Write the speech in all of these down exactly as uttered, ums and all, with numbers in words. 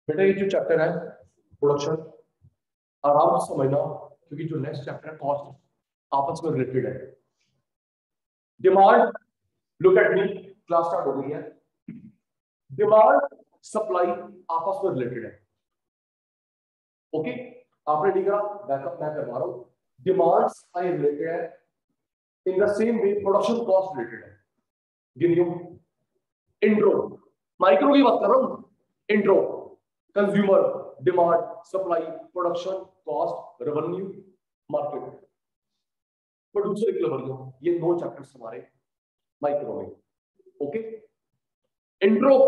बेटा ये जो चैप्टर है प्रोडक्शन आराम से समझना, क्योंकि जो नेक्स्ट चैप्टर है कॉस्ट आपस में रिलेटेड है। Demand, look at me, class start हो गई है। डिमांड सप्लाई आपस में रिलेटेड है। ओके, आपने नहीं करा, बैकअप मैं करवा रहा हूं। डिमांड सप्लाई रिलेटेड है, in the same way production cost related है। गिनियो इंट्रो, माइक्रो की बात कर रहा हूं। Intro, consumer, demand, supply, production, cost, revenue, market, producer equilibrium, ये नौ चैप्टर्स हमारे माइक्रो में। ओके, इंट्रो,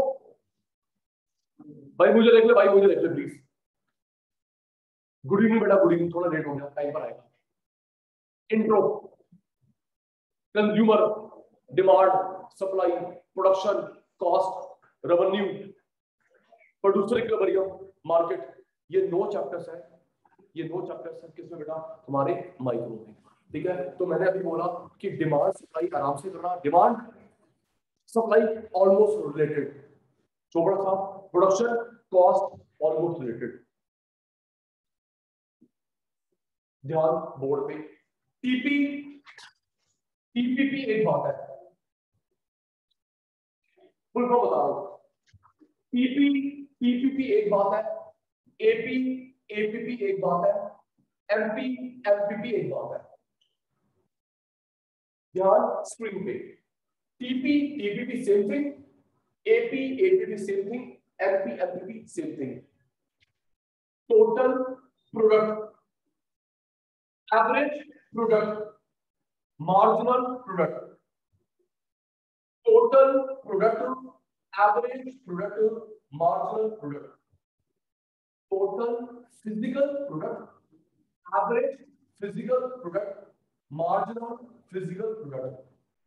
भाई मुझे देख ले, भाई मुझे देख ले प्लीज। गुड इवनिंग बेटा, गुड इवनिंग, थोड़ा लेट हो गया, टाइम पर आएगा। Intro, consumer, demand, supply, production, cost, revenue, producer equilibrium, market, ये नौ चैप्टर्स है। ये नौ चैप्टर्स है किसमें बेटा? हमारे माइक्रो में। ठीक है, तो मैंने अभी बोला कि डिमांड सप्लाई आराम से करना। Demand supply almost related, Chopra साहब। Production cost almost related. ध्यान बोर्ड पे। टीपी टीपीपी एक बात है, फुल फॉर्म बता रहा हूं। टीपी टीपीपी एक बात है, एपी एपीपी एक बात है, एमपी एमपीपी एक बात है। ध्यान स्क्रीन पे। TP TPP same thing, AP APP same thing, MP MPP same thing. Total product, average product, marginal product. Total product, average product, marginal product. Total physical product, average physical product, marginal physical product.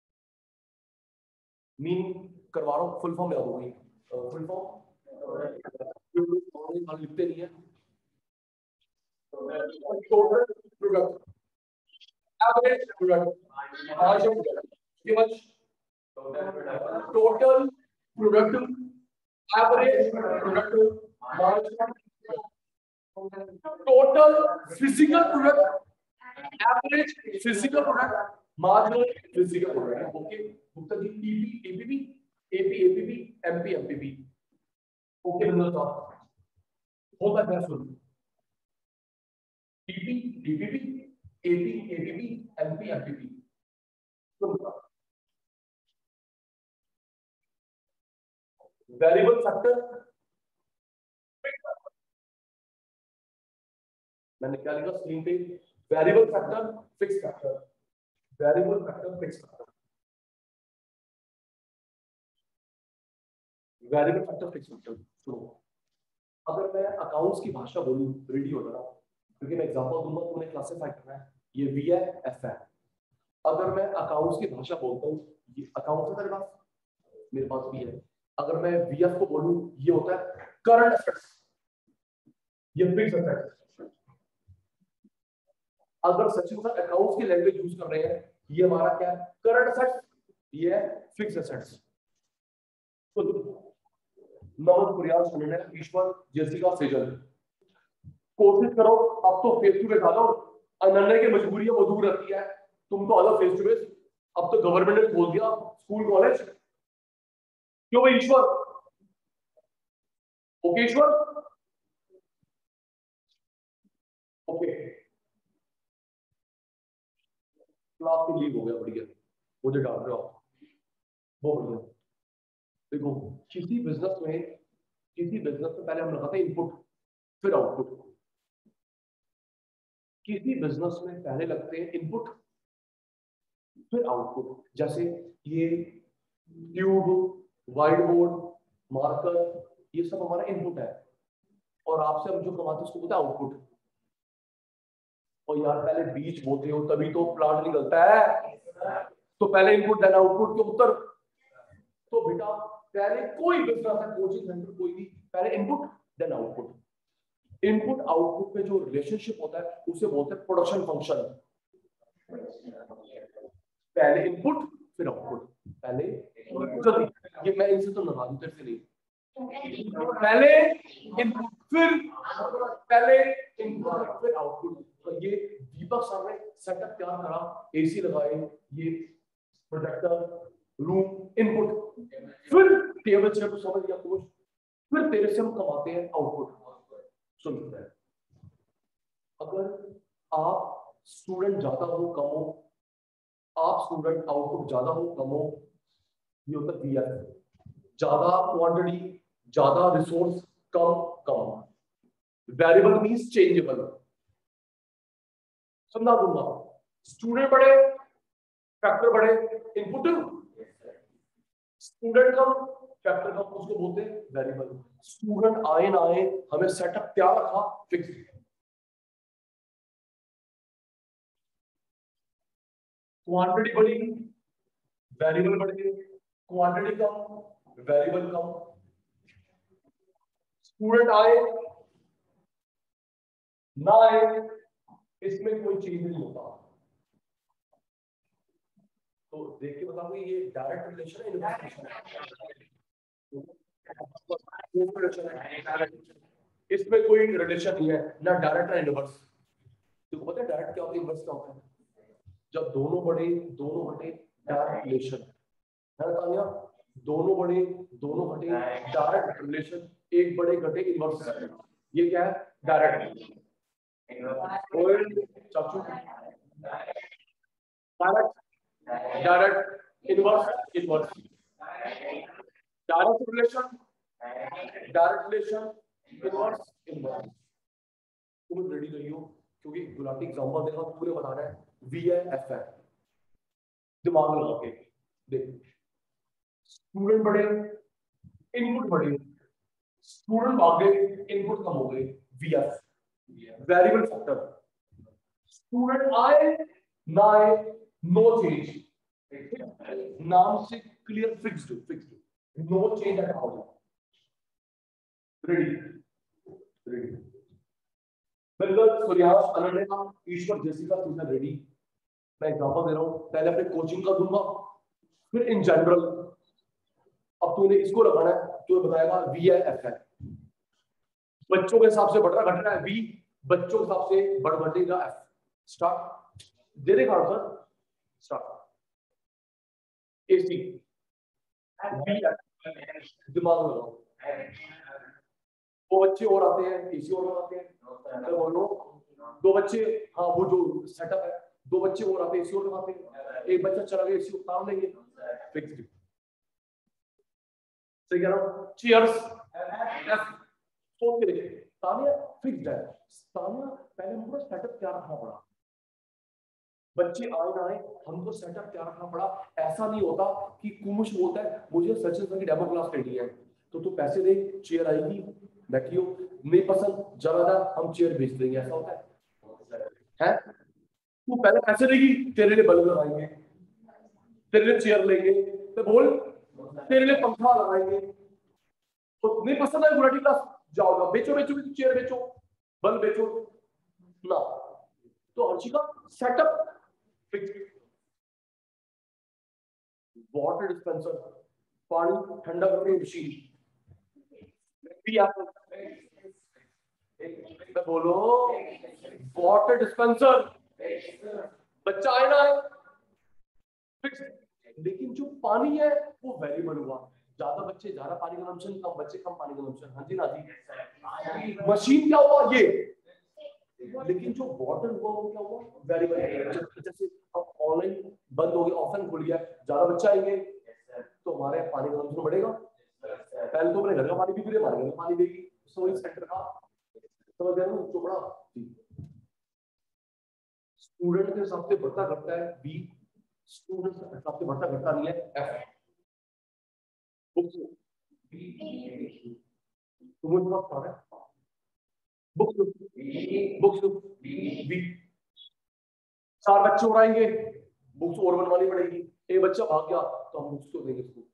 Mean करवा रहा हूं, full form याद होगी। Full form लिखते नहीं है। Total product, average product, marginal product. Total product, average product, marginal. Total physical product, average physical product, marginal physical product. Okay, Gupta ji TP APP, AP APP, MP MPP. Okay Bindu साहब होता है, सुन। TP TPP, AP APP, MP MPP. Variable factor, मैंने क्या लिखा screen पे? Variable factor, fix factor. Variable factor, fix factor. Variable factor, fix factor. सुनो, अगर मैं अकाउंट्स की भाषा बोलूं, रेडी हो जाना, क्योंकि मैं एग्जांपल दूंगा, तुमने क्लासिफाई करना है। ये वी है, एफ है। अगर मैं अकाउंट्स की भाषा बोलता हूं, ये अकाउंट्स है मेरे पास, मेरे पास भी है। अगर मैं वीएफ को बोलूं, ये होता है करंट एसेट्स, ये फिक्स एसेट्स। अगर सचिन सर अकाउंट्स की लैंग्वेज यूज कर रहे हैं, ये हमारा क्या है? करंट एसेट्स, ये है फिक्स एसेट्स। तो नमन प्रयास सुनने ईश्वर जैसिका सेजल, कोशिश करो अब तो फेस टू फेस आ जाओ। अनन्य की मजबूरियां वो दूर रहती है, तुम तो आ जाओ फेस टू फेस। अब तो गवर्नमेंट ने खोल दिया स्कूल कॉलेज, क्यों भाई Ishwar? Okay Ishwar, okay class में लीव हो गया, बढ़िया, मुझे डांट रहे हो आप, बहुत बढ़िया। देखो किसी बिजनेस में, किसी बिजनेस में पहले हम लगाते हैं इनपुट फिर आउटपुट। किसी बिजनेस में पहले लगते हैं इनपुट फिर आउटपुट। जैसे ये ट्यूब, व्हाइट बोर्ड, मार्कर, ये सब हमारा इनपुट है, और आपसे हम जो कमाते हैं उसको बोलते हैं आउटपुट। और यार पहले बीज बोते हो तभी तो प्लांट निकलता है, तो पहले इनपुट देन आउटपुट के उत्तर। तो बेटा पहले कोई बिजनेस है, कोचिंग सेंटर कोई भी, पहले input then output. Input output में जो रिलेशनशिप होता है उसे बोलते हैं प्रोडक्शन फंक्शन। पहले इनपुट फिर आउटपुट, पहले जल्दी, ये मैं इनसे तो लगा दूं, तेरे से नहीं। पहले इनपुट फिर पहले इनपुट फिर आउटपुट। तो ये दीपक सर ने सेटअप तैयार करा, एसी लगाए, ये प्रोजेक्टर, रूम, इनपुट, फिर टेबल चेयर को समझ गया कुछ, फिर तेरे से हम कमाते हैं आउटपुट। सुन रहे हैं, अगर आप स्टूडेंट ज्यादा हो कम हो, आप स्टूडेंट आउटपुट ज्यादा हो कम हो, ये होता दिया है। ज्यादा क्वांटिटी ज्यादा रिसोर्स कम कम। Variable means changeable. समझा दूंगा, स्टूडेंट बड़े फैक्टर बड़े, इनपुट स्टूडेंट कम फैक्टर कम, उसको बोलते हैं वेरिएबल। स्टूडेंट आए ना आए हमें सेटअप क्या रखा, फिक्स। क्वांटिटी बड़ी वेरिएबल बढ़े, क्वांटिटी कम वेरिएबल कम। स्टूडेंट आए ना आए इसमें कोई चेंज नहीं होता। तो देख के बताऊंगा ये डायरेक्ट रिलेशन है, इनवर्स रिलेशन है। इसमें कोई रिलेशन नहीं है, ना डायरेक्ट ना इनवर्स। तो पता है डायरेक्ट क्या होता है, इनवर्स क्या होता है? जब दोनों बड़े दोनों घटे डायरेक्ट रिलेशन है ना तानिया, दोनों बड़े दोनों घटे डायरेक्ट रिलेशन, एक बड़े घटे इनवर्स। ये क्या है, डायरेक्ट। चाचू direct direct inverse inverse. Direct relation direct relation inverse inverse. तुम रेडी रहियो क्योंकि गुलाटी एग्जांपल देखा तो पूरे बता रहे हैं, वी है एफ है। दिमाग में लगा के देख, स्टूडेंट बड़े इनपुट बढ़े, स्टूडेंट भाग गए इनपुट कम हो गए, वीएफ वेरिएबल फैक्टर। स्टूडेंट आए ना आए नो चेंज, नाम से clear, fixed fixed, no change at all. Ready ready बिल्कुल। सूर्यास, अनन्या, ईश्वर, जेसिका, तुझे रेडी। मैं एग्जांपल दे रहा हूं, पहले अपने कोचिंग का दूंगा, फिर इन जनरल। अब तूने इसको लगाना है, तू बताएगा वी है एफ है। बच्चों के हिसाब से बढ़ रहा घट रहा है वी, बच्चों के हिसाब से बढ़ घटेगा एफ। स्टार्ट, दे देगा आंसर, स्टार्ट। एसी वी दिमाग में लगाओ। दो बच्चे और आते हैं, एसी और लगाते हैं, तो बोलो दो बच्चे, हाँ वो जो सेटअप है, दो बच्चे और आते हैं एसी और लगाते हैं, एक बच्चा चला गया एसी उतार लेंगे, फिक्स्ड। सही कह रहा हूं, चीयर्स सोच के देखिए, तानिया फिक्स्ड है। तानिया पहले हमको सेटअप क्या रखना पड़ा, बच्चे आए ना आए हमको सेटअप क्या रखना पड़ा। ऐसा नहीं होता कि कुमुश बोलता है मुझे सचिन सर की डेमो क्लास लेनी है, तो तू पैसे दे, चेयर आएगी, बैठियो, नहीं पसंद जरा जा हम चेयर भेज देंगे, ऐसा होता है है? तू पहले पैसे देगी, तेरे लिए बल्ब लगाएंगे, तेरे लिए चेयर लेंगे, तो बोल तेरे लिए पंखा लगाएंगे, तो नहीं पसंद है गुलाटी क्लास, जाओगा बेचो बेचो बेचो चेयर बेचो, बल्ब बेचो ना। तो Harshika setup fix. Water dispenser, पानी ठंडा करने की मशीन, भी आप बोलो वाटर डिस्पेंसर, बच्चा आए ना आए फिक्स। लेकिन जो पानी है वो वेरिएबल हुआ, ज्यादा बच्चे ज्यादा पानी कंजम्पशन, कम बच्चे कम पानी कंजम्पशन। हाँ जी ना जी। मशीन क्या हुआ ये, लेकिन जो वाटर हुआ वो क्या हुआ, वेरिएबल। जैसे अब ऑनलाइन बंद हो गया, ऑफलाइन खुल गया, ज्यादा बच्चे आएंगे तो हमारे पानी का कंजम्पशन बढ़ेगा। पहले तो अपने घर का पानी भी पी रहे, हमारे घर का पानी देगी, सो इस सेक्टर का समझ गए ना चोपड़ा। स्टूडेंट के हिसाब से बढ़ता घटता है बी, स्टूडेंट के हिसाब से बढ़ता घटता नहीं है एफ। बुक्स तुम मुझे बात कर रहे हैं, बुक्स बुक्स बी, चार बच्चे और आएंगे, बुक्स और बनवानी पड़ेगी, एक बच्चा भाग गया तो हम बुक्स को देंगे इसको,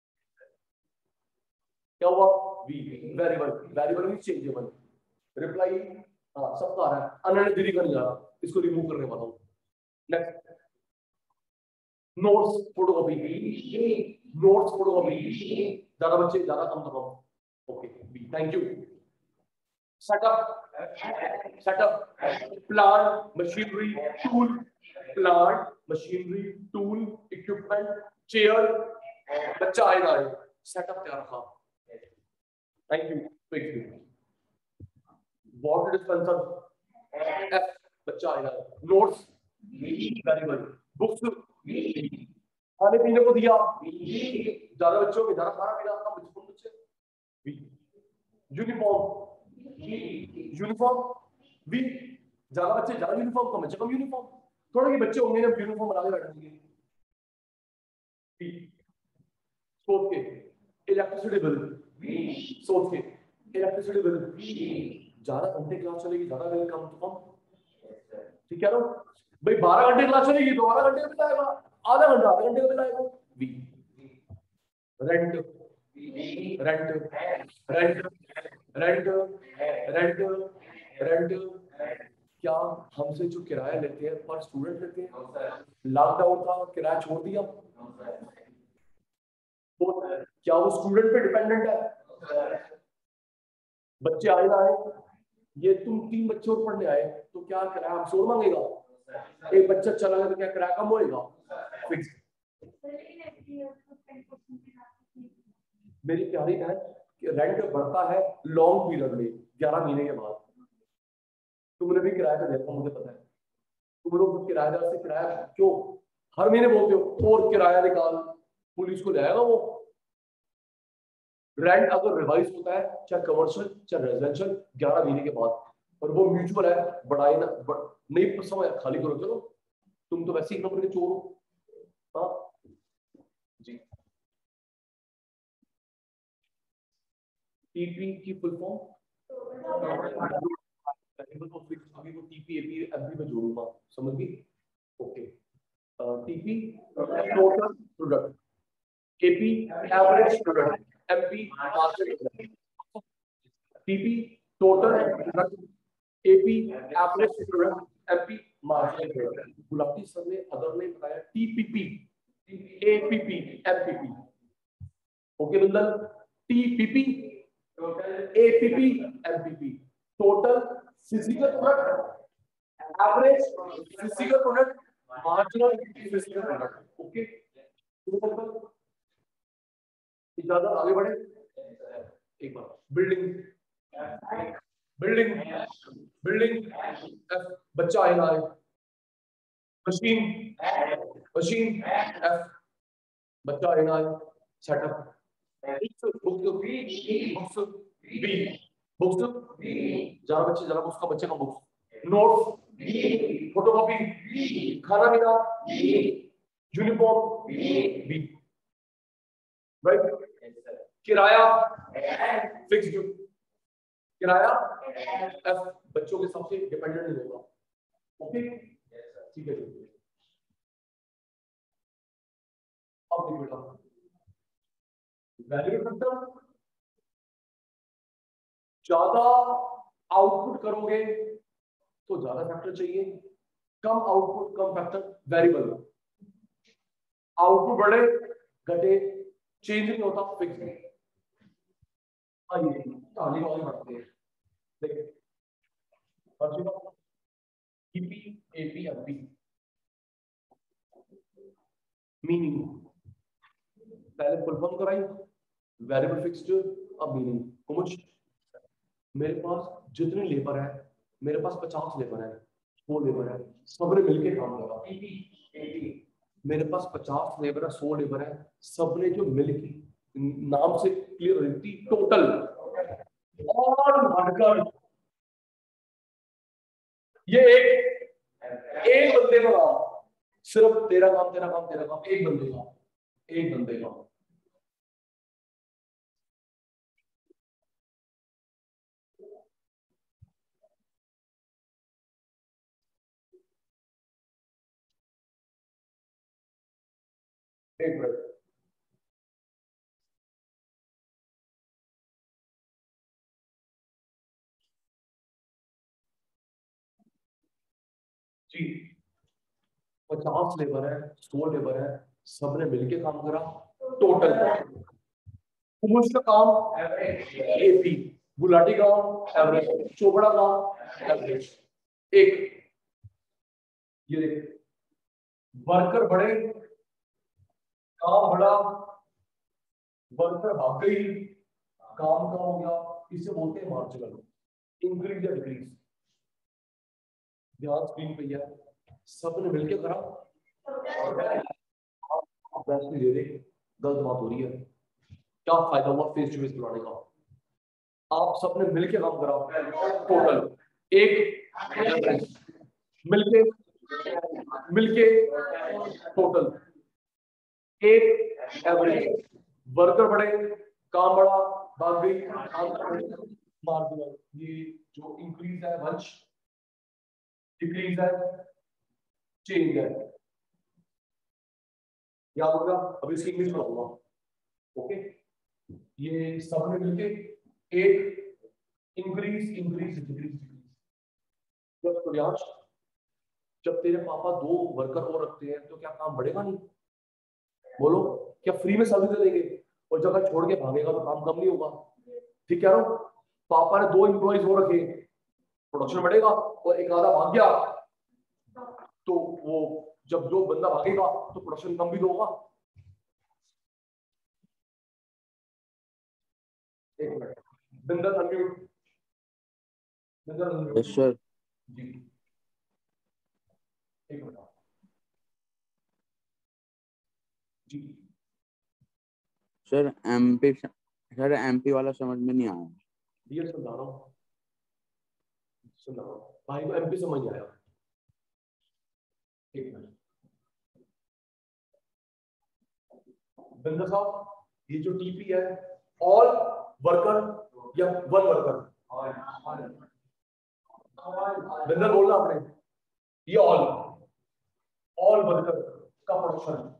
क्या हुआ, V variable, variable means changeable. Reply हाँ सबका आ रहा है, अनन्य दीदी का नहीं आ रहा, इसको रिमूव करने वाला हूं। Next, notes photocopy, notes photocopy, ज्यादा बच्चे ज्यादा कम तो कम, thank you. Setup, setup, plant, machinery, tool, plant, machinery, tool, equipment, chair, बच्चा आएगा, सेटअप क्या रखा, thank you. Water dispenser, F, बच्चा आएगा। Notes, very good. बुक्स, खाने पीने को दिया, ज्यादा बच्चों में ज्यादा खाना पीना आपका बच्चों बच्चे। यूनिफॉर्म, यूनिफॉर्म भी, ज्यादा बच्चे ज्यादा यूनिफॉर्म, कम बच्चे कम यूनिफॉर्म। थोड़े के बच्चे होंगे ना यूनिफॉर्म बना के बैठेंगे। सोच के इलेक्ट्रिसिटी बिल, सोच के इलेक्ट्रिसिटी बिल, ज्यादा घंटे क्लास चलेगी, ज्यादा बिल कम तो कम, ठीक है ना भाई। बारह घंटे क्लास चलेगी तो बारह घंटे का बिल आएगा, आधा घंटा आधा घंटे का बिल आएगा। B, rent, rent, rent, rent, rent, rent, क्या हमसे जो किराया लेते हैं पर स्टूडेंट लेते हैं? लॉकडाउन का किराया छोड़ दिया तो क्या वो स्टूडेंट पे डिपेंडेंट है? बच्चे आए ना आए, ये तुम तीन बच्चे और पढ़ने आए तो क्या किराया हमसे और मांगेगा? एक बच्चा चला गया तो क्या किराया कम होएगा? फिक्स। मेरी प्यारी बहन, रेंट बढ़ता है लॉन्ग पीरियड में, ग्यारह महीने के बाद। तुमने भी किराया पे देखा, मुझे पता है तुम लोग किराएदार से किराया क्यों हर महीने बोलते हो और किराया निकाल, पुलिस को ले आएगा वो। रेंट अगर रिवाइज होता है चाहे कमर्शियल चाहे रेजिडेंशियल ग्यारह महीने के बाद, और वो म्यूचुअल है, बढ़ाए ना बढ़, नहीं समय खाली करो चलो, तुम तो वैसे ही नंबर के चोर हो। हाँ जी। टीपी की फुल फॉर्म, अभी वो टीपी एपी एमपी में जोड़ूंगा, समझ गई? ओके। TP total product, AP average product, MP margin product. TP total product, AP average product, MP margin product. Gulati sir ने अदर ने बताया TPP, APP, MPP. Okay Bindal, TPP APP MPP, total physical product, average physical product, marginal physical product. Okay इजाजत, आगे बढ़े एक बार। Building, building, building, बच्चा आएगा। Machine, machine, F, बच्चा आएगा। सेटअप, बुक्स, बी, बुक्स, जरा बच्चे जरा बुक्स का बच्चे का बुक्स। नोट्स, फोटोकॉपी, खाना पीना, यूनिफॉर्म, बी, राइट। किराया, फिक्स्ड, किराया एफ, बच्चों के सबसे डिपेंडेंट नहीं होगा। ओके ठीक है। अब देखो बेटा, वैल्यू फैक्टर, ज्यादा आउटपुट करोगे तो ज्यादा फैक्टर चाहिए, कम आउटपुट कम फैक्टर। वेरिएबल आउटपुट बढ़े घटे चेंज नहीं होता, फिक्स नहीं। आइए ताली वाली बढ़ते हैं, देखिए टीपी एपी एमपी मीनिंग, पहले फुल फॉर्म कराई, वेरिएबल फिक्स्ड, अब मीनिंग। कुछ मेरे पास जितने लेबर है, मेरे पास पचास लेबर है, सौ लेबर है, सबने मिलके काम करा। मेरे पास पचास लेबर है, सौ लेबर है, सबने जो मिलके, नाम से क्लियर रहती टोटल और बढ़कर ये एक एक बंदे का काम, सिर्फ तेरा काम तेरा काम तेरा काम, एक बंदे का, एक बंदे का। एक मिनट जी, पचास लेबर है, सौ लेबर है, सबने मिलके काम करा टोटल। का काम एपी, गुलाटी काम एवरेज, चोपड़ा काम एवरेज। एक ये देख, वर्कर बढ़े काम बढ़ा, वर्कर भाग गई काम कम हो गया, इसे बोलते हैं मार्जिनल। इंक्रीज या डिक्रीज, ध्यान स्क्रीन पे है, सबने मिलकर करा, पैसे दे दे, गलत बात हो रही है। क्या फायदा हुआ फेस टू फेस बुलाने का? आप सबने मिलके काम करा, टोटल एक मिलके मिलके टोटल एक एवरेज। वर्कर बढ़े काम बढ़ा, भाग गई काम मार्जिनल। ये जो इंक्रीज है वंश, डिक्रीज है चेंज है, याद होगा। अभी इसकी इंग्लिश बताऊंगा। ओके, ये सब में मिलके एक इंक्रीज इंक्रीज डिक्रीज डिक्रीज। जब सूर्यांश, जब तेरे पापा दो वर्कर और रखते हैं तो क्या काम बढ़ेगा? नहीं, बोलो, क्या फ्री में सर्विस दे देंगे? और जगह छोड़ के भागेगा तो काम कम नहीं होगा। ठीक कह रहा हूं? पापा ने दो एम्प्लॉइज और रखे, प्रोडक्शन बढ़ेगा, और एक आधा भाग गया तो वो जब जो बंदा भागेगा तो प्रोडक्शन कम भी तो होगा। एक minute, Bindal unmute, Bindal unmute. Yes sir जी, एक मिनट जी। सर एमपी सर एमपी वाला समझ में नहीं आया। ये समझा रहा हूँ, समझा रहा हूँ भाई को, एमपी समझ नहीं आया। एक मिनट बिंदल साहब, ये जो टीपी है, ऑल वर्कर या वन वर्कर? बिंदल बोलना आपने, ये ऑल ऑल वर्कर का प्रोडक्शन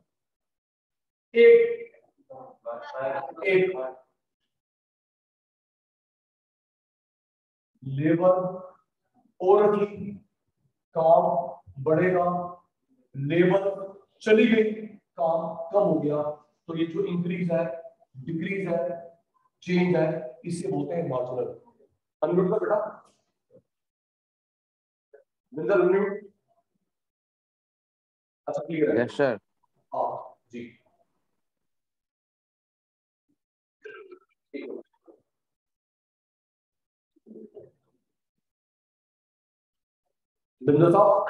एक एक लेबर और की काम बढ़ेगा, लेबर चली गई काम कम हो गया, तो ये जो इंक्रीज है डिक्रीज है चेंज है, इसे बोलते हैं मार्जिनल। अनम्यूट कर बेटा, बिंदल अनम्यूट। अच्छा क्लियर है? Yes sir. हाँ जी, बिंदल साहब,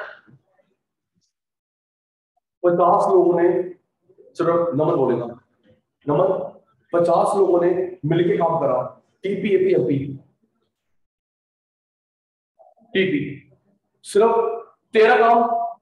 पचास लोगों ने, सिर्फ नमन बोलेगा, नमन, पचास लोगों ने मिलके काम करा, टीपी एपी एमपी, टीपी सिर्फ तेरा काम,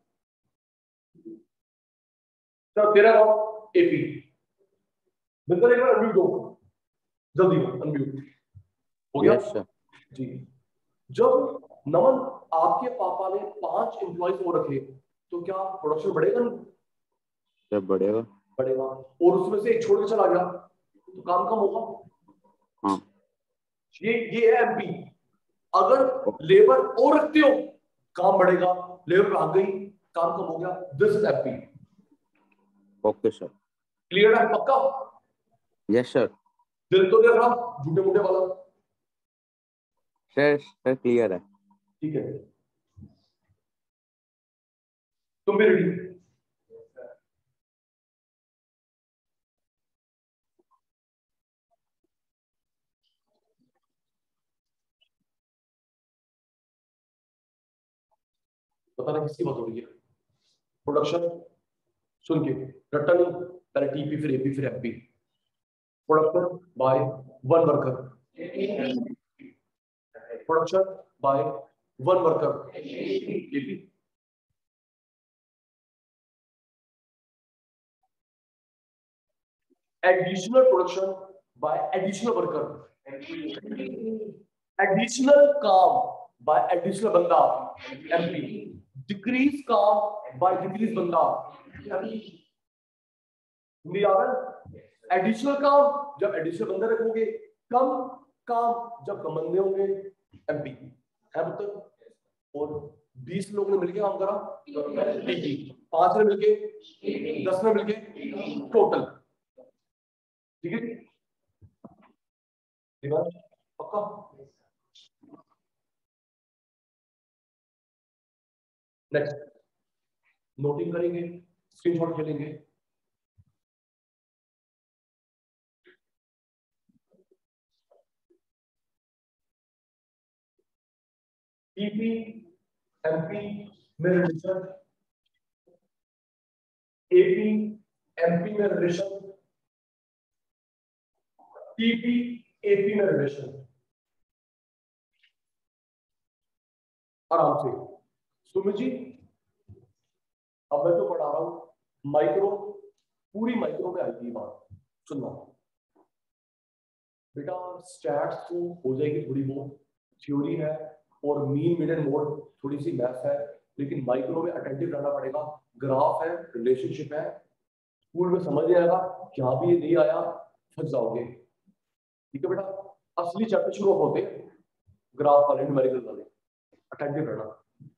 सिर्फ तेरा काम एपी। बिंदल एक बार अनम्यूट दो, जल्दी अनम्यूट हो गया। Yes sir. जी, जब नमन आपके पापा ने पांच एम्प्लॉइज और रखे तो क्या प्रोडक्शन बढ़ेगा? नहीं सर बढ़ेगा। बढ़ेगा, और उसमें से एक छोड़ के चला गया तो काम कम होगा। हाँ, ये ये है एमपी। अगर लेबर और रखते हो काम बढ़ेगा, लेबर भाग गई काम कम हो गया, this is MP. Okay sir. Clear है? पक्का? Yes sir. दिल तो नहीं रहा झूठे मूठे वाला? सर सर क्लियर है। ठीक है, तुम भी रेडी? पता नहीं किसकी बात हो रही है। प्रोडक्शन सुन के रट्टा नहीं, पहले टीपी फिर एपी फिर MP. Production by one worker, production by one worker AP. Additional production by additional worker, additional काम बाय एडिशनल बंदा एमपी, डिक्रीज काम बाय डिक्रीज बंदा एमपी। एडिशनल काम जब एडिशनल बंदे रखोगे, कम काम जब कम बंदे होंगे, एमपी है मतलब। और बीस लोगों ने मिलकर काम करा, टीपी, पांच ने मिलके, दस ने मिलके, टोटल। ठीक है, पक्का? नेक्स्ट नोटिंग करेंगे, स्क्रीनशॉट खेलेंगे। ईपी एमपी में रिलेशन, एपी एमपी में रिलेशन, टीपी एपी में रिलेशन। आराम से सुमित जी, अब मैं तो पढ़ा रहा हूं माइक्रो, पूरी माइक्रो में आएगी बात, सुनना बेटा। स्टैट्स तो हो जाएगी थोड़ी बहुत, थ्योरी है और मीन मीडियन मोड थोड़ी सी मैथ है, लेकिन माइक्रो में अटेंटिव रहना पड़ेगा। ग्राफ है, रिलेशनशिप है, स्कूल में समझ नहीं आएगा, क्या भी ये नहीं आया फंस जाओगे। ठीक है बेटा, असली चैप्टर शुरू होते ग्राफ वाले, न्यूमेरिकल वाले, अटेंटिव रहना।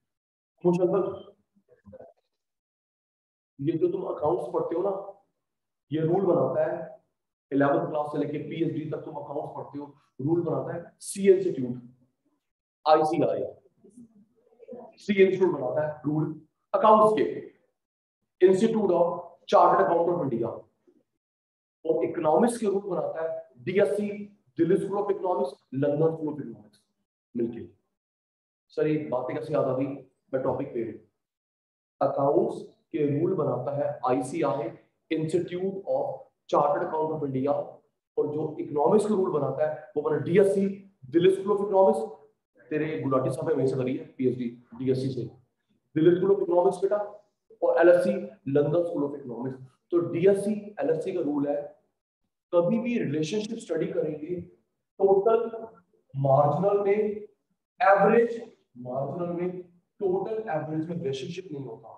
ये जो तुम अकाउंट्स पढ़ते हो ना, ये रूल बनाता है इलेवेंथ क्लास से लेके पीएचडी तक तुम अकाउंट्स पढ़ते हो, रूल बनाता है C institute, ICI C institute बनाता है रूल अकाउंट्स के, institute of chartered accountant of India. और इकोनॉमिक्स के रूल बनाता है DSC, Delhi school of economics, London school of economics मिलके। सर ये बातें कैसे याद आ गई, मैं टॉपिक पे हूं। अकाउंट्स के रूल बनाता है ICI, institute of chartered account of India, और जो इकोनॉमिक्स के रूल बनाता है वो बना DSC, Delhi school of economics. तेरे गुलाटी साहब हमें से करी है पीएचडी डीएससी से, दिल्ली स्कूल ऑफ इकोनॉमिक्स बेटा, और LSC London school of economics. तो डीएससी एलएससी का रूल है, कभी भी रिलेशनशिप स्टडी करेंगे टोटल मार्जिनल में, एवरेज मार्जिनल में, टोटल एवरेज में रिलेशनशिप नहीं होता।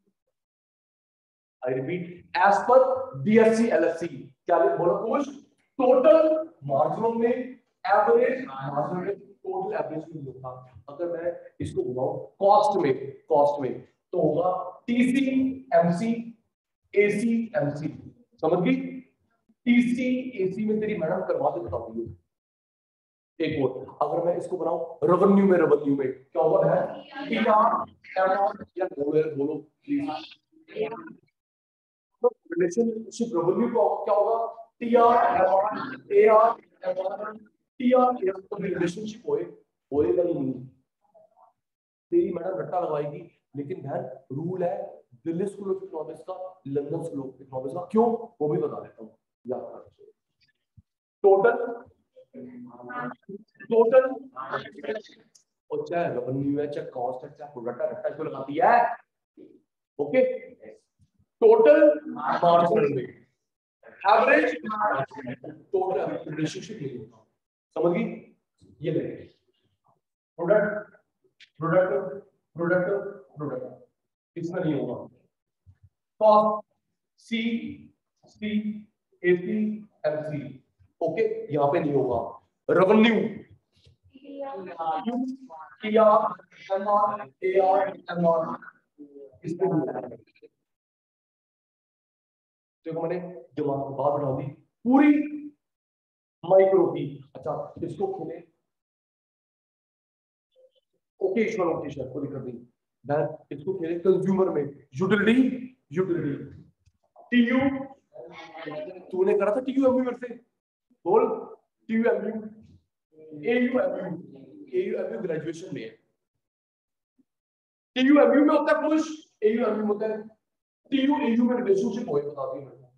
I repeat, as per D S C L S C, क्या बोला कुछ, टोटल मार्जिनल में, एवरेज मार्जिनल में, टोटल एवरेज में होता। अगर मैं इसको बुलाऊं कॉस्ट में, कॉस्ट में तो होगा टीसी एमसी एसी एमसी, समझ गई। टीसी एसी में तेरी मैडम करवा के बताती है। एक और अगर मैं इसको बनाऊं रेवेन्यू में, रेवेन्यू में क्या होगा है टीआर एमआर, या बोलो बोलो प्लीज, रिलेशनशिप रेवेन्यू को क्या होगा TR MR AR MR TR AR. तो रिलेशनशिप होए होएगा ही नहीं, तेरी मैडम रट्टा लगाएगी। लेकिन ध्यान रूल है दिल्ली स्कूल ऑफ इकोनॉमिक्स का, लंदन स्कूल ऑफ इकोनॉमिक्स का, क्यों वो भी बता देता हूं, याद कर। टोटल टोटल और चाहे रेवेन्यू है, चाहे कॉस्ट है, चाहे प्रोडक्ट है, रट्टा क्यों लगाती है। ओके, टोटल मार्जिनल में, एवरेज टोटल रिलेशनशिप नहीं होता, समझ गई। ये लेंगे प्रोडक्ट प्रोडक्ट प्रोडक्ट प्रोडक्ट, इसमें नहीं होगा। Cost C C AC MC, okay यहाँ पे नहीं होगा। Revenue TR MR AR MR, इसमें नहीं होगा। देखो मैंने दिमाग में बात बढ़ा दी पूरी माइक्रो की। अच्छा इसको खोले, ओकेशनल ओकेशनल कोई दिक्कत नहीं, मैं इसको खेले कंज्यूमर में, यूटिलिटी यूटिलिटी टीयू, तूने करा था टीयू एमयू मेरे से, बोल TU MU AU MU, AU MU graduation में है, टीयू एमयू में होता है कुछ, एयू एमयू में होता है, टीयू एयू में रिलेशनशिप होए, बता दी मैंने,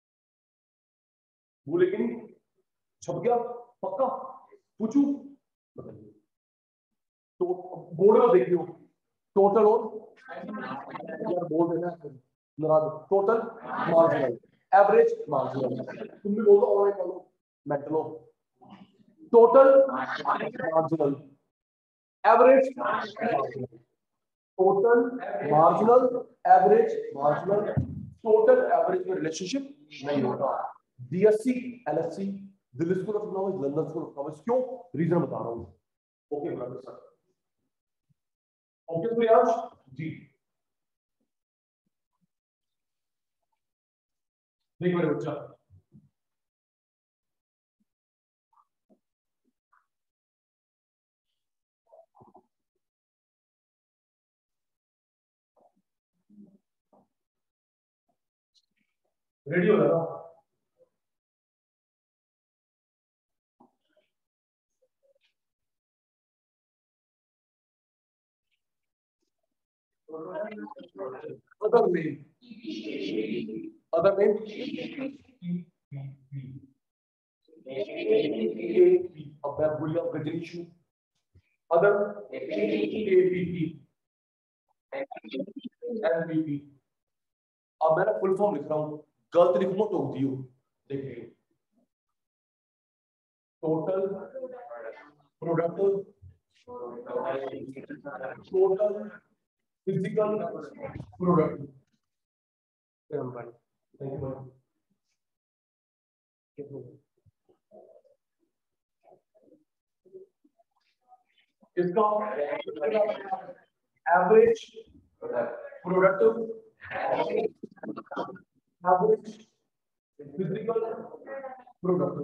वो लेकिन छप गया पक्का, पूछू बताइए। तो बोर्ड में देखियो टोटल और यार बोल देना नाराज, टोटल मार्जिनल, एवरेज मार्जिनल, तुम भी बोल दो ऑनलाइन बोलो मेंटलो, total marginal, average marginal, total marginal, average marginal, total average में रिलेशनशिप नहीं होता। DSC LSC, Delhi school of economics, London school of economics, क्यों रीजन बता रहा हूं। Okay brother sir, okay Priyansh ji, देख मेरे बच्चा, रेडी हो जाना। अदर नेम अदर नेम अब मैं भूल गया गजनीशु अदर एपीपी एलपीपी। अब मैं फुल फॉर्म लिख रहा हूं, गलत लिखूंगा तो दियो देखिए total product total physical product. इसका average product average physical product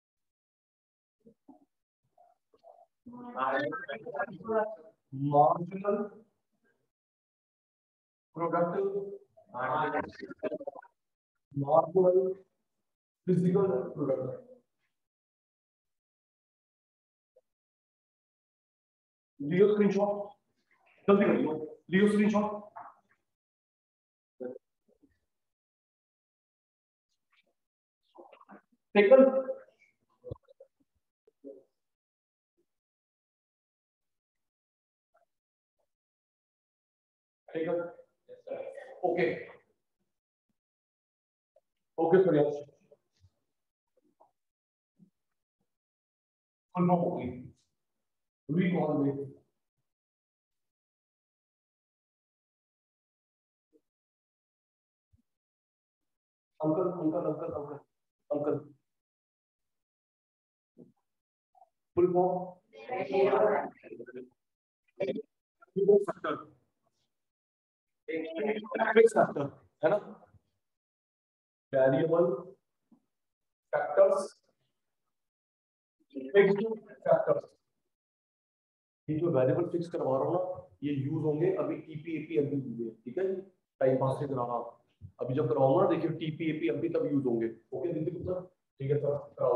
marginal product marginal physical product. लियो स्क्रीनशॉट जल्दी करिए लियो screenshot. Taken taken okay okay sir confirm हो गई रिकॉल में uncle uncle uncle uncle uncle full form factor fix factor है ना वेरिएबल फैक्टर्स फिक्स्ड फैक्टर्स। ये जो वेरिएबल फिक्स करवा रहा हूं ना ये यूज होंगे अभी टीपीएपी अभी यूज ठीक है टाइम पास से करा रहा अभी जब कराऊंगा ना देखिए टीपीएपी अभी तब यूज होंगे। ओके दीदी सर ठीक है सर कराओ।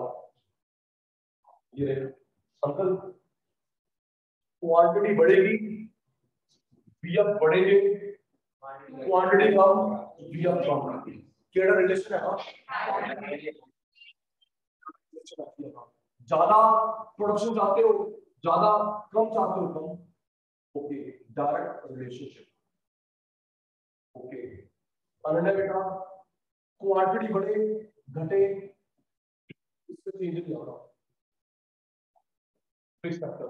ये अंकल क्वांटिटी बढ़ेगी बीएफ बढ़ेंगे क्वांटिटी कम बीएफ कम केड़ा रिलेशन है हां ज्यादा प्रोडक्शन चाहते हो ज्यादा कम चाहते हो कम। Okay direct relationship. Okay Ananya बेटा क्वांटिटी बढ़े घटे इससे चेंज नहीं आ रहा फिक्स फैक्टर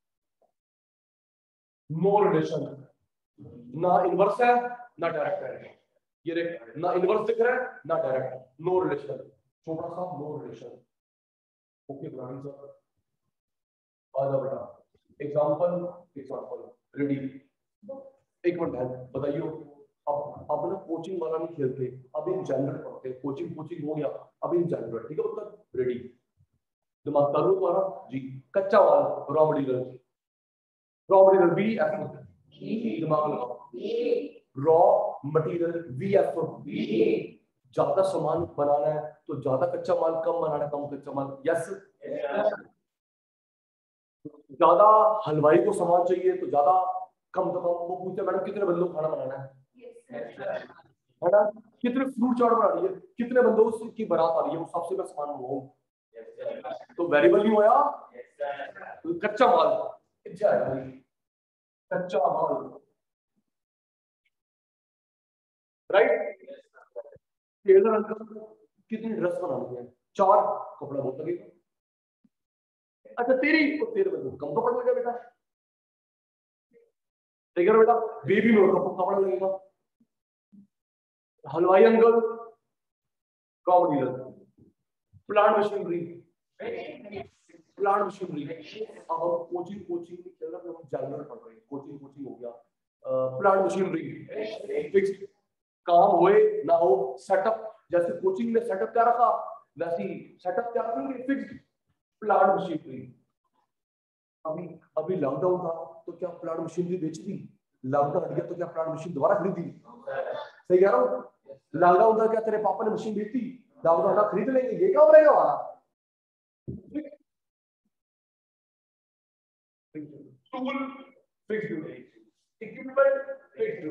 नो रिलेशन ना इनवर्स है ना डायरेक्ट है ये देख ना इनवर्स दिख रहा है ना डायरेक्ट नो रिलेशन छोटा सा नो रिलेशन। ओके ब्राह्मण सर आ जाओ बेटा एग्जांपल एग्जांपल रेडी एक मिनट बहन बताइए अब अब ना कोचिंग वाला नहीं खेलते अब इन जनरल पढ़ते हैं कोचिंग कोचिंग हो गया अब इन जनरल ठीक है मतलब रेडी दिमाग चालू तुम्हारा जी कच्चा माल raw material raw material B F दिमाग लगाओ रॉ मटेरियल वी एफ ज्यादा सामान बनाना है तो ज्यादा कच्चा माल कम बनाना कम कच्चा माल यस ज्यादा हलवाई को सामान चाहिए तो ज्यादा कम तो कम वो पूछते मैडम कितने बंदों को खाना बनाना है है ना कितने फ्रूट चाट बना रही है कितने बंदों की बारात आ रही है उस हिसाब से मैं सामान मंगाऊं तो वेरिएबल नहीं होया तो कच्चा माल क्या है कच्चा माल राइट। टेलर अंकल कितनी ड्रेस बनानी है चार कपड़ा बहुत लगेगा अच्छा तेरी तो तेरे में कम कपड़ा लगेगा बेटा ठीक है बेटा बेबी में कपड़ा लगेगा हलवाई uncle raw material plant machinery plant machinery अब हम कोचिंग कोचिंग नहीं चल रहा हम जनरल पढ़ रहे हैं कोचिंग कोचिंग हो गया प्लांट मशीनरी फिक्स काम होए ना हो सेटअप जैसे कोचिंग में सेटअप क्या रखा वैसी सेटअप क्या रखेंगे फिक्स प्लांट मशीनरी। अभी अभी लॉकडाउन था तो क्या प्लांट मशीनरी बेच दी लॉकडाउन हट गया तो क्या प्लांट मशीन दोबारा खरीदी सही कह रहा हूँ लॉकडाउन था, क्या तेरे पापा ने मशीन भेज दी, लॉकडाउन खरीद लेंगे, ये क्या रहेगा हमारा? Tool fixed, equipment fixed.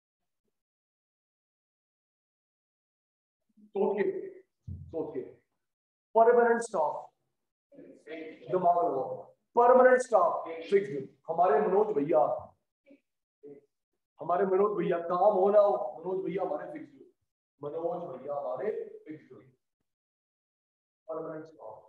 सोच के सोच के परमानेंट स्टॉक, दिमाग लगाओ, परमानेंट स्टॉक फिक्स्ड। हमारे मनोज भैया हमारे मनोज भैया काम हो ना हो, मनोज भैया हमारे फिक्स्ड, मनोज भैया हमारे फिक्स्ड परमानेंट स्टॉक।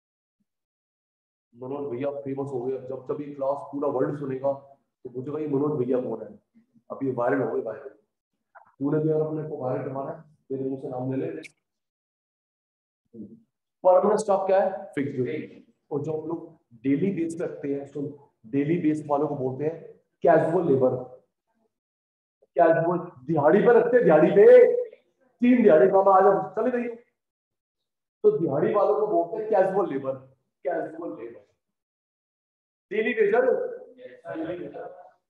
मनोज भैया फेमस हो गए, जब जब ये क्लास पूरा वर्ल्ड सुनेगा तो पूछेगा ये मनोज भैया कौन है। अब ये वायरल हो गए, वायरल। तूने भी अगर अपने को वायरल करवाना है, तेरे मुंह से नाम ले ले। परमानेंट स्टॉक क्या है? फिक्स्ड। और जो हम लोग डेली बेस पे रखते हैं, तो डेली बेस वालों को बोलते हैं कैजुअल लेबर। कैजुअल दिहाड़ी पे रखते हैं, दिहाड़ी पे तीन दिहाड़ी काम आज चले गई, तो दिहाड़ी वालों को बोलते हैं casual labour. Casual labour, daily wager, daily wager,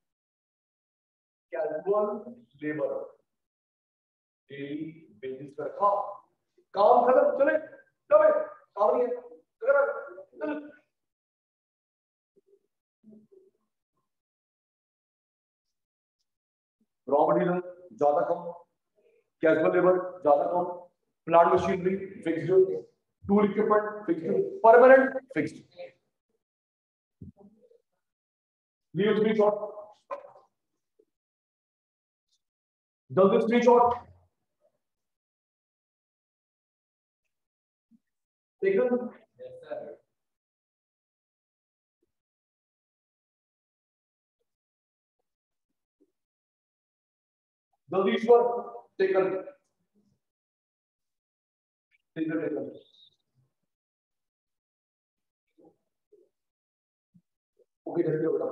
casual labour, daily basis पर रखा, काम खत्म, चले चले, काम नहीं है, चल। रॉ मटेरियल ज्यादा कम, कैजुअल लेबर ज्यादा कम, plant machinery fixed, tool equipment fixed, permanent fixed. Leave screenshot, जल्दी स्क्रीनशॉट टेकन। जल्दी Ishwar taken, taken taken. Okay जल्दी बेटा,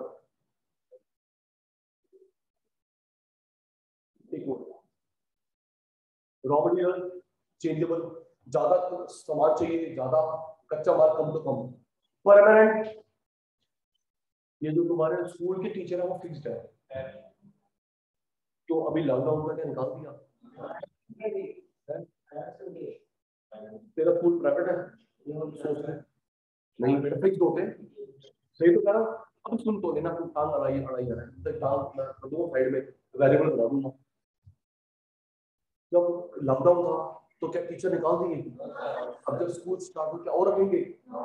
एक मिनट। रॉ मटेरियल चेंजेबल, ज्यादा सामान चाहिए ज्यादा, कच्चा माल कम तो कम। परमानेंट, ये जो तुम्हारे स्कूल के टीचर है वो फिक्स्ड है, तो अभी लॉकडाउन करके निकाल दिया। तेरा स्कूल प्राइवेट है, सोच रहे नहीं बेटा फिक्स्ड होते, सही तो कह रहा हूं। अब सुन तो लेना, तुम टांग अड़ाई अड़ाई कर रहे हैं, टांग मैं दो साइड में वेरिएबल बना दूंगा। जब लॉकडाउन था तो क्या टीचर निकाल दिए? अब जब स्कूल स्टार्ट हो क्या और रखेंगे?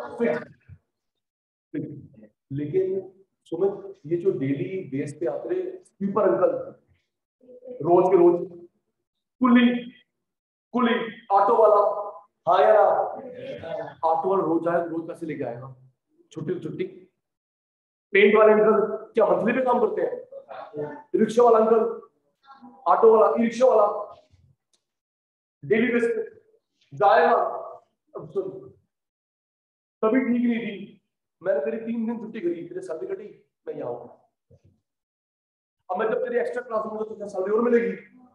फिक्स्ड। लेकिन सुमित, ये जो डेली बेस पे आते रहे स्वीपर अंकल, रोज के रोज, कुली कुली ऑटो वाला, हाँ यार ऑटो वाला रोज आए, रोज पैसे लेके आएगा, छुट्टी छुट्टी। पेंट वाले अंकल क्या मंथली पे काम करते हैं? रिक्शा वाला अंकल, ऑटो वाला, ई रिक्शा वाला, डेली बेस पे जाएगा। अब सुन, तभी ठीक नहीं थी, मैंने तेरी तीन दिन छुट्टी करी, तेरे सैलरी कटी, मैं यहाँ हूँ। अब मैं जब तेरी एक्स्ट्रा क्लास लूंगा तो क्या सैलरी और मिलेगी?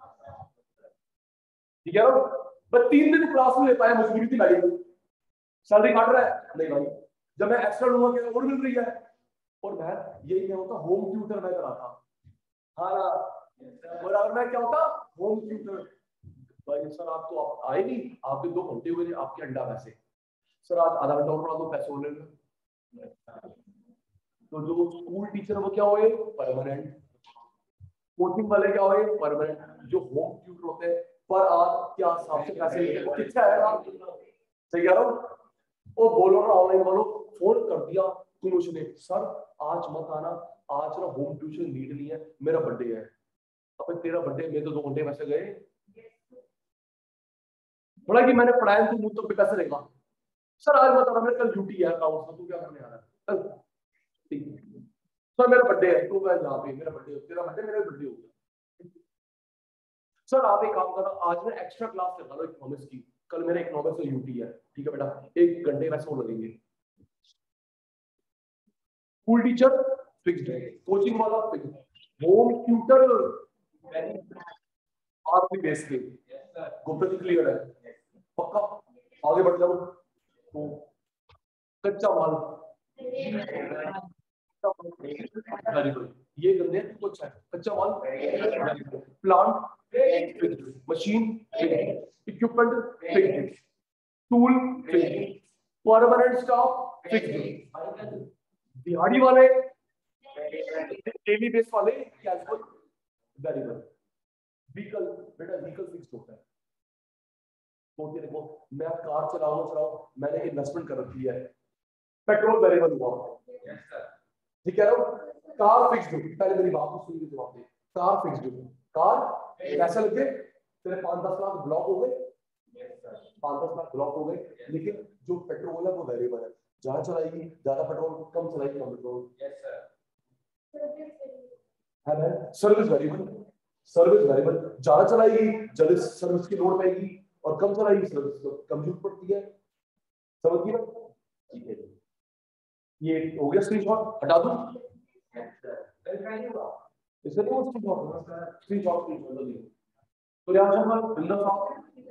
ठीक है ना? मैं तीन दिन क्लास में ले पाया, मजबूरी थी मेडिकल, सैलरी काट रहा है नहीं भाई, जब मैं एक्स्ट्रा लूंगा क्या और मिल रही है। और मैं यही क्या होता, होम ट्यूटर मैं कराता, हाँ ना, और अगर मैं क्या होता होम ट्यूटर, भाई सर आप तो आप आए नहीं, आपके दो घंटे हुए, आपके अंडा पैसे, सर आज आधा घंटा और पढ़ा दो, पैसे और ले लो। तो जो स्कूल टीचर वो क्या हुए? परमानेंट। कोचिंग वाले क्या हुए? परमानेंट। जो होम ट्यूटर होते हैं पर आज क्या हिसाब से पैसे लेते हैं, कितना है आप सही कह रहा हूँ। वो बोलो ना ऑनलाइन वालों, फोन कर दिया तुम उसने, सर आज मत आना, आज ना होम ट्यूशन नीड नहीं है, मेरा बर्थडे है। अब तेरा बर्थडे में तो दो घंटे पैसे गए, बोला कि मैंने पढ़ाया तू मुझ तो पे पैसे लेगा। सर आज मत आना, मेरे कल ड्यूटी है अकाउंट, तू क्या करने आ रहा है? ठीक है सर मेरा बर्थडे है, तू मैं यहाँ पे, मेरा बर्थडे, तेरा बर्थडे मेरा बर्थडे हो गया। सर आप एक काम करो, आज मैं एक्स्ट्रा क्लास लगा लो इकोनॉमिक्स की, कल मेरा इकोनॉमिक्स में यूटी है, ठीक है बेटा, एक घंटे वैसे वो लगेंगे। स्कूल टीचर फिक्स्ड है, कोचिंग वाला फिक्स्ड, होम ट्यूटर आपकी बेस पे गुप्ता जी क्लियर है पक्का। आगे बढ़ जाओ, तो कच्चा माल, वेरी गुड, ये करने हैं कुछ है कच्चा माल, plant machine, equipment, tool, permanent staff, दिहाड़ी वाले, डेली बेस वाले, कैजुअल, वेरिएबल। व्हीकल, बेटा व्हीकल फिक्स्ड होता है। तो देखो मैं कार चलाऊं चलाऊं मैंने इन्वेस्टमेंट कर रखी है, पेट्रोल वेरिएबल हुआ, ठीक है ना। कार फिक्स्ड हो, पहले मेरी बात को सुनिए, जवाब दे। कार फिक्स्ड हो, कार पैसे लगे तेरे पांच दस लाख ब्लॉक हो गए, पांच दस लाख ब्लॉक हो गए, लेकिन जो पेट्रोल है वो वेरिएबल है, ज्यादा चलाएगी ज्यादा पेट्रोल, कम चलाएगी कम पेट्रोल। है ना, सर्विस वेरिएबल, सर्विस वेरिएबल, ज्यादा चलाएगी ज्यादा सर्विस की लोड पड़ेगी और कम चलाएगी सर्विस कम जरूरत पड़ती है। समझ गए ना? ठीक है, ये हो गया स्क्रीनशॉट, हटा दूं इससे नहीं वो स्क्रीनशॉट स्क्रीनशॉट स्क्रीनशॉट नहीं तो यहाँ से हमारा बिल्डर साहब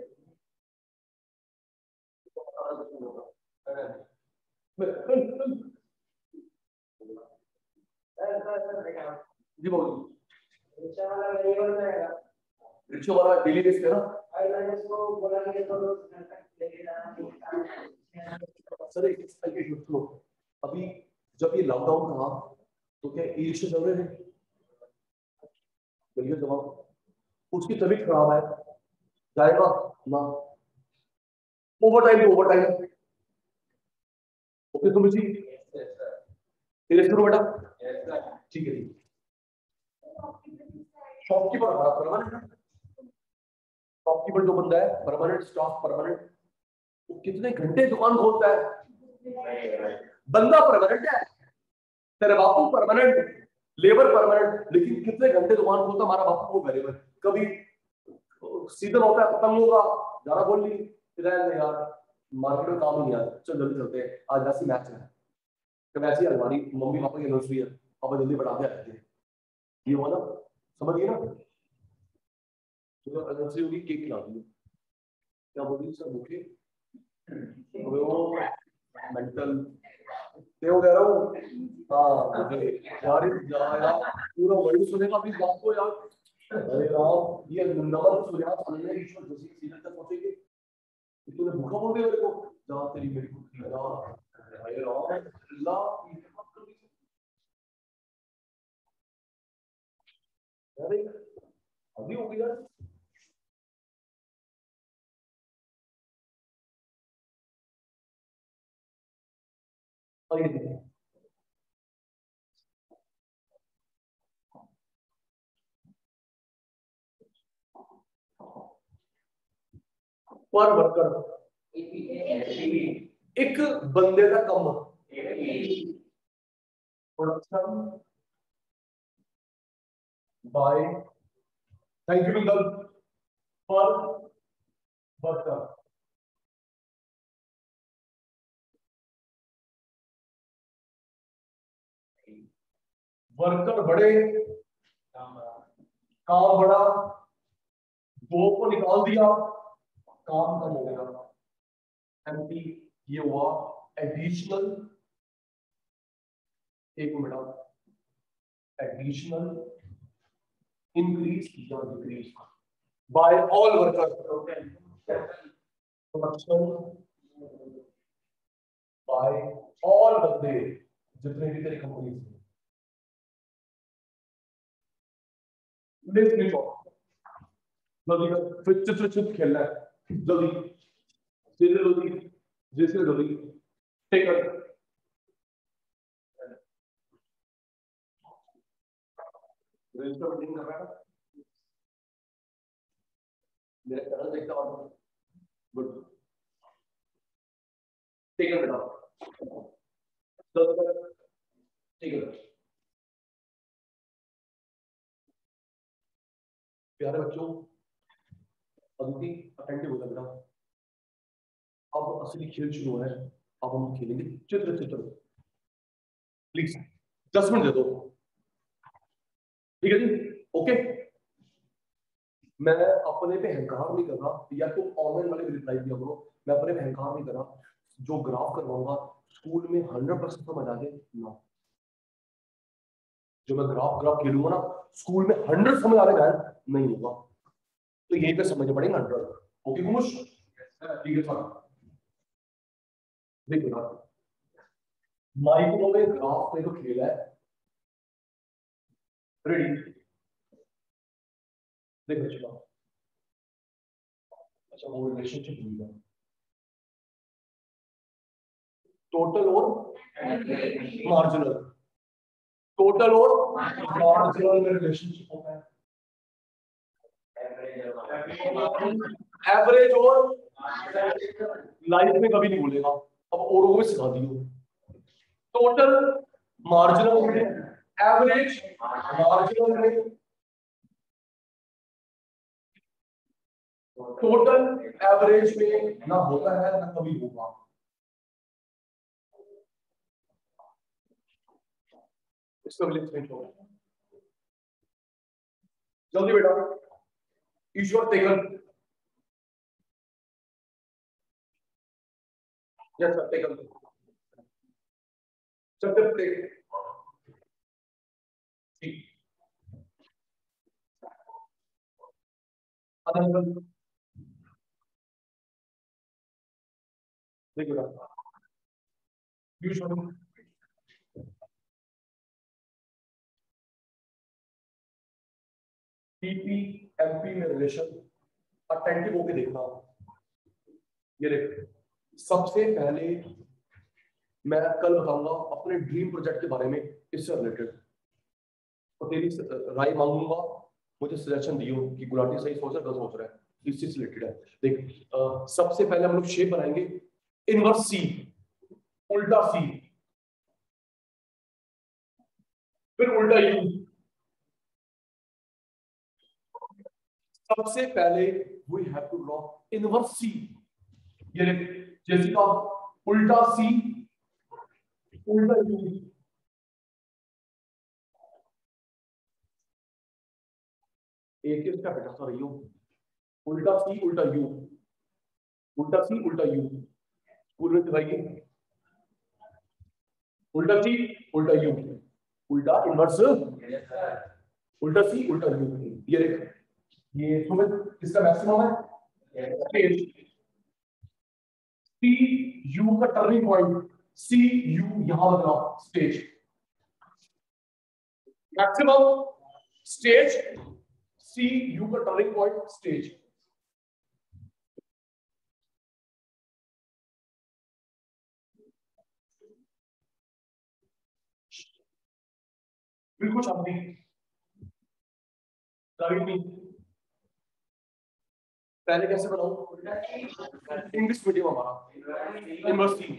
जी बोलो। रिक्शा वाला वेरिएबल में आएगा, रिक्शा वाला डेली बेस पे ना इसको बोला कि तो लेके जाना सर। एक सुनो, अभी जब ये लॉकडाउन था तो क्या ई रिक्शा चल रहे थे? बोलिए जवाब। उसकी तबीयत खराब है, जाएगा ना over time, over time. Okay तुम जी बेटा, ठीक है। शॉपकीपर हमारा परमानेंट, शॉपकीपर जो बंदा है परमानेंट स्टाफ परमानेंट, वो कितने घंटे दुकान खोलता है? बंदा परमानेंट है, तेरे बापू परमानेंट, लेबर परमानेंट, लेकिन कितने घंटे दुकान खोलता हमारा बापू वो वेरिएबल। कभी सीजन होता है पतंग होगा, ज्यादा बोल ली यार मार्केट में काम नहीं आ रहा, चल जल्दी चलते हैं आज वैसे मैच है, तो वैसे ही हमारी मम्मी पापा की एनिवर्सरी है, पापा जल्दी बढ़ा के आते हैं, ये हुआ ना, समझ गए ना? तो एनिवर्सरी होगी, केक खिला दूंगी, क्या बोली सर भूखे वो मेंटल क्या हो रहा हूँ। हाँ यार यार पूरा वर्ड सुनेगा अपनी बात को यार। अरे राम ये नंबर सुना सुनने ईश्वर जोशी सीरियल तक पहुंचेंगे, तूने भूखा बोल दिया मेरे को, जा तेरी मेरी भूखी जा। अरे राम अल्लाह अरे अभी हो गया और ये देखिए पर वर्कर एक बंदे का कम प्रोडक्शन बाय, थैंक यू बिल्कुल, पर वर्कर वर्कर बड़े काम बड़ा, दो को निकाल दिया काम कम हो गया, एमपी ये हुआ एडिशनल, एक मिनट, एडिशनल इंक्रीज या decrease by all workers, production by all बंदे जितने भी तेरी कंपनी से। जल्दी फिर चित्र चित्र खेलना है, जल्दी जल्दी जल्दी जैसे जल्दी टेक कर रजिस्टर मीटिंग कर रहा है मेरा चैनल देखता हूं, गुड टेक कर बेटा ठीक है। प्यारे बच्चों अदिति अटेंटिव हो जाना, अब असली खेल शुरू है, अब हम खेलेंगे चित्र चित्र, प्लीज दस मिनट दे दो, ठीक है जी, ओके। मैं अपने पे अहंकार नहीं कर रहा, या तो ऑनलाइन वाले रिप्लाई दिया करो, मैं अपने पे अहंकार नहीं कर रहा, जो ग्राफ करवाऊंगा स्कूल में हंड्रेड परसेंट समझ आ जाए ना, जो मैं ग्राफ ग्राफ खेलूंगा ना स्कूल में हंड्रेड समझ आ रहा है नहीं होगा, तो यहीं पे समझ पड़ेगा हंड्रेड। ओके कुमुश, ठीक है सर। देखो ना, माइक्रोवेव ग्राफ में तो खेल है। रेडी, देखो चलो। अच्छा वो रिलेशनशिप भूल गया, टोटल और मार्जिनल, टोटल और मार्जिनल में रिलेशनशिप होता है। एवरेज और लाइफ में कभी नहीं भूलेगा, अब औरों को भी सिखा दियो। टोटल मार्जिनल में, एवरेज मार्जिनल में, टोटल एवरेज में ना होता है ना कभी होगा। इसको जल्दी बेटा, Ishwar taken, yes sir taken, चल टेक ठीक, अनंत देखो बेटा, ईश्वर टीपी एमपी में रिलेशन अटेंटिव होके देखना। ये देख, सबसे पहले मैं कल बताऊंगा अपने ड्रीम प्रोजेक्ट के बारे में, इससे रिलेटेड तो तेरी राय मांगूंगा, मुझे सजेशन दियो कि गुलाटी सही सोच रहा है गलत सोच रहा है, इससे रिलेटेड है। देख आ, सबसे पहले हम लोग शेप बनाएंगे इनवर्स सी, उल्टा सी, फिर उल्टा यू। सबसे पहले we have to draw inverse C, ये जैसे का उल्टा सी उल्टा यू। एक इसका बेटा सॉरी यू, उल्टा सी उल्टा यू, उल्टा सी उल्टा यू, स्कूल में दिखाएगी उल्टा सी उल्टा यू, उल्टा इनवर्स उल्टा सी उल्टा यू। ये देख, ये सुमित किसका मैक्सिमम है, स्टेज सी यू का टर्निंग पॉइंट, सी यू यहां बदला stage, maximum stage C U का टर्निंग पॉइंट स्टेज। बिल्कुल शांति, पहले कैसे बनाऊं, इंग्लिश मीडियम हमारा, इनवर्स सी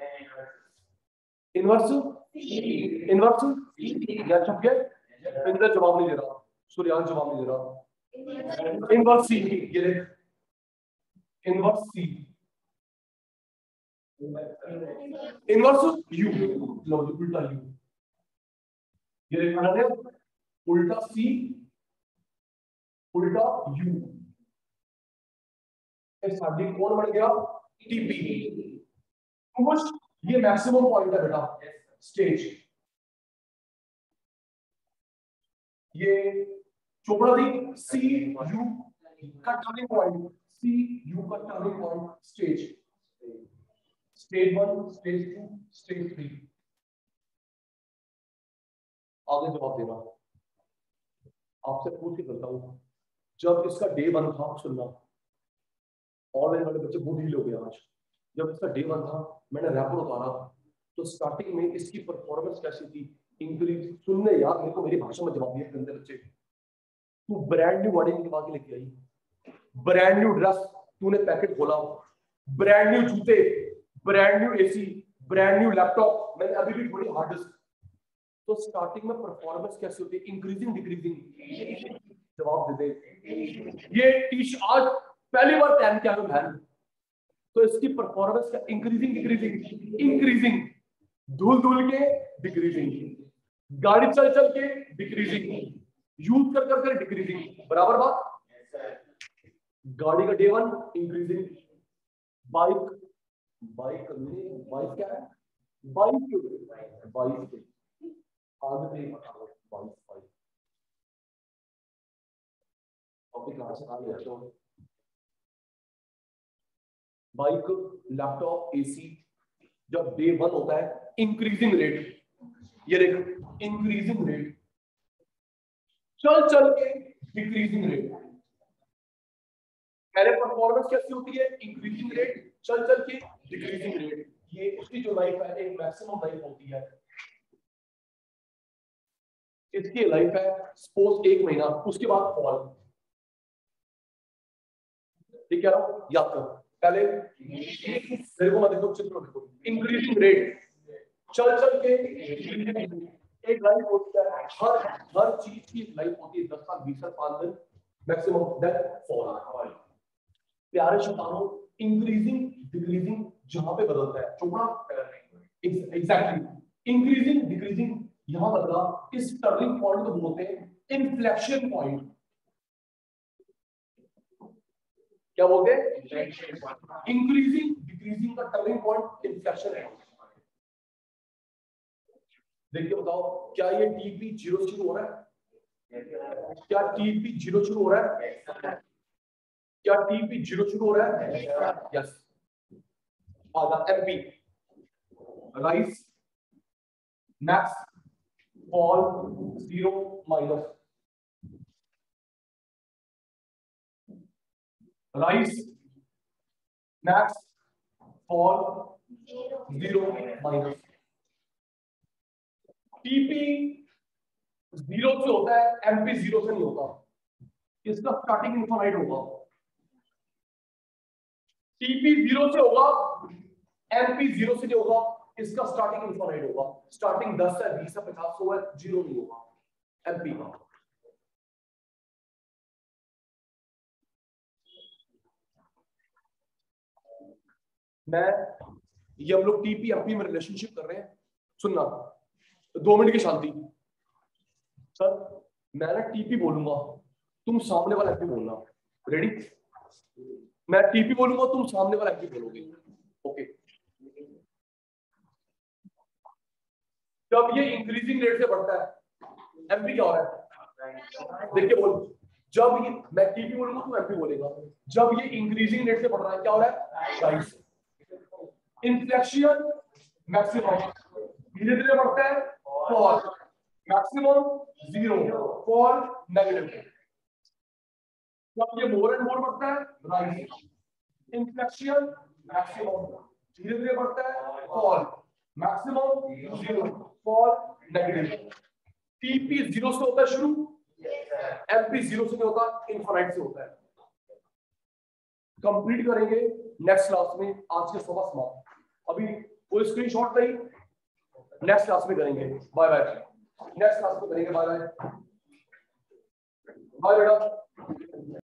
इनवर्स इनवर्स या चुप गए, इंद्र जवाब नहीं दे रहा, सूर्यांश जवाब नहीं दे रहा, इनवर्स सी, ये देख इनवर्स सी इनवर्स यू, लो उल्टा यू, ये देखना है उल्टा सी उल्टा यू, साड़ी कौन बन गया, टीपी। ये मैक्सिमम पॉइंट है बेटा स्टेज, ये चोपड़ा दी सी यू का टर्निंग पॉइंट, सी यू का turning point stage, stage one stage two stage three. आगे जवाब देना, आपसे पूछ के करता हूं, जब इसका डे वन था, सुनना ऑनलाइन वाले बच्चे बहुत ढीले हो गए आज, जब इसका डे वन था मैंने रैपर उतारा तो स्टार्टिंग में इसकी परफॉर्मेंस कैसी थी, इंक्रीज। सुनने यार, मेरे को मेरी भाषा में जवाब दिया गंदे बच्चे, तू ब्रांड न्यू गाड़ी निकलवा के लेके आई, ब्रांड न्यू ड्रेस तूने पैकेट खोला, ब्रांड न्यू जूते, brand new AC, brand new laptop, मैंने अभी भी थोड़ी हार्ड डिस्क, तो स्टार्टिंग में परफॉर्मेंस कैसी होती है, इंक्रीजिंग डिक्रीजिंग, जवाब दे दे। ये टी आज पहली बार पहन के आया मैं, तो इसकी परफॉर्मेंस का इंक्रीजिंग डिक्रीजिंग, इंक्रीजिंग, धूल धूल के डिक्रीजिंग, गाड़ी चल चल के डिक्रीजिंग, यूज कर कर कर डिक्रीजिंग, बराबर बात। गाड़ी का day one increasing, bike bike bike क्या है, बाइक बाइक आगे बाइक बाइक टॉपिक कहां से आ गया तो बाइक लैपटॉप एसी जब डे वन होता है इंक्रीजिंग रेट, ये देख इंक्रीजिंग रेट, चल चल के डिक्रीजिंग रेट। पहले परफॉर्मेंस कैसी होती है? इंक्रीजिंग रेट, चल चल के डिक्रीजिंग रेट। ये उसकी जो लाइफ है एक मैक्सिमम लाइफ होती है, इसकी लाइफ है सपोज एक महीना, उसके बाद फॉल। ठीक है ना? याद कर पहले मेरे को मत देखो, चित्र देखो, इंक्रीजिंग रेट, चल चल के एक लाइफ होती है, हर हर चीज की लाइफ होती है दस साल बीस साल पांच दिन मैक्सिमम, देन फॉल। प्यारे शब्दों इंक्रीजिंग डिक्रीजिंग जहां पे बदलता है चौड़ा, एग्जैक्टली इंक्रीजिंग डिक्रीजिंग यहां बदला, इस टर्निंग पॉइंट को बोलते हैं इन्फ्लेक्शन पॉइंट। क्या बोलते हैं? इंक्रीजिंग डिक्रीजिंग का टर्निंग पॉइंट इन्फ्लेक्शन है। देखिए बताओ, क्या ये टीपी जीरो से शुरू हो रहा है? क्या टीपी जीरो शुरू हो रहा है? क्या टीपी जीरो शुरू हो रहा है? यस। आधा MP rise max fall zero minus, rise max fall zero minus. TP zero से होता है, एमपी जीरो से नहीं होता, इसका स्टार्टिंग इनफाइनाइट होगा। टीपी जीरो से होगा, एमपी जीरो से नहीं होगा, इसका स्टार्टिंग इनफाइनाइट होगा। स्टार्टिंग दस है, बीस है, पचास है, जीरो नहीं होगा एमपी का। मैं ये हम लोग टीपी एमपी में रिलेशनशिप कर रहे हैं, सुनना दो मिनट की शांति। सर मैं ना टीपी बोलूंगा, तुम सामने वाला एमपी बोलना, रेडी? मैं टीपी बोलूंगा, तुम सामने वाला एमपी बोलोगे, ओके? जब ये इंक्रीजिंग रेट से बढ़ता है एमपी क्या हो रहा है? देखिए बोल, जब ये मैं टीपी बोलूंगा तुम एमपी बोलेगा। जब ये इंक्रीजिंग रेट से बढ़ रहा है क्या हो रहा है? राइज। इन्फ्लेक्शन मैक्सिमम, धीरे धीरे बढ़ता है fall, maximum zero, fall negative. जब ये मोर एंड मोर बढ़ता है राइज, इन्फ्लेक्शन मैक्सिमम, धीरे धीरे बढ़ता है fall, maximum zero, fall negative. TP zero से होता है शुरू, एमपी जीरो से नहीं होता, इनफाइनाइट से होता है। कंप्लीट करेंगे नेक्स्ट क्लास में, आज के सुबह समाप्त। अभी कोई स्क्रीनशॉट नहीं, नेक्स्ट क्लास में करेंगे। बाय बाय, नेक्स्ट क्लास में करेंगे। बाय बाय, बाय बेटा।